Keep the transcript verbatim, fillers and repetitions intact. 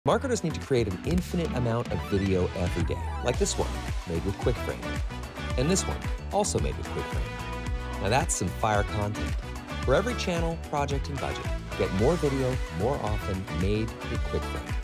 Marketers need to create an infinite amount of video every day, like this one, made with QuickFrame. And this one, also made with QuickFrame. Now that's some fire content. For every channel, project, and budget, get more video more often made with QuickFrame.